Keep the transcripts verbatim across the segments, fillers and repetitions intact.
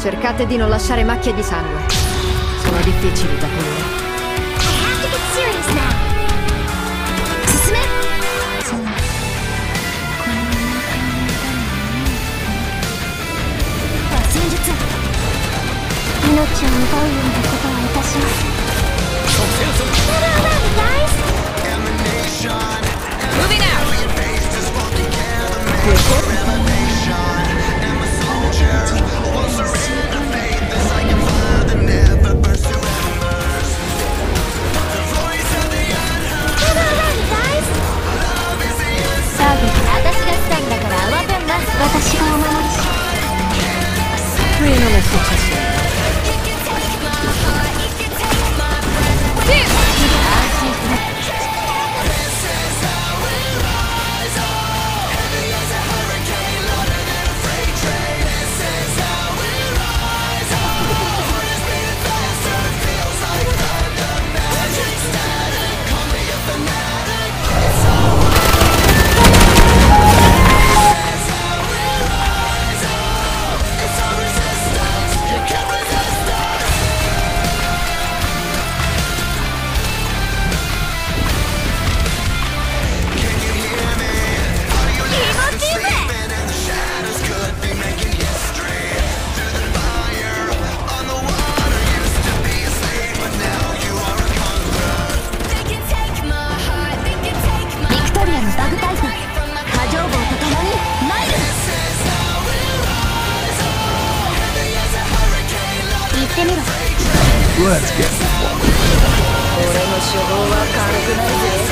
Cercate di non lasciare macchie di sangue. Sono difficili da pulire. Moving out. Qui non è successo. Let's get this one. 俺の初動は軽くないぜ。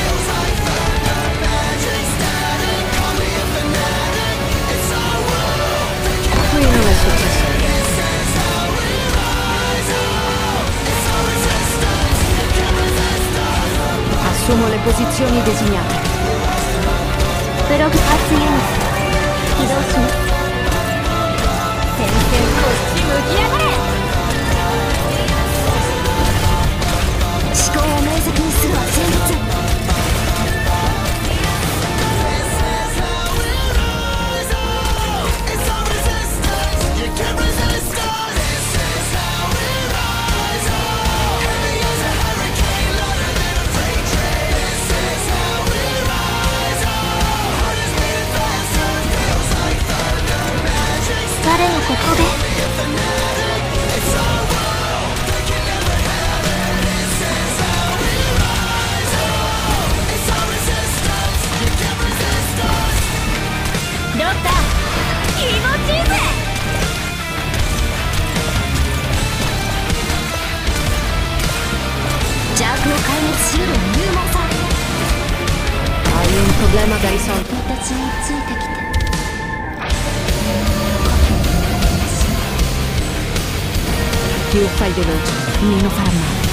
Qui non è successo. Assumo le posizioni designate. Però grazie io. 起動します。先生こっち向き上がれ。思考を明晰にするは戦術。誰がここでドクター気持ちいいぜ。邪悪を壊滅しうる入門さ。 Hai un problema da risolvere. 私についてきて。 Più fai veloce, meno farà male.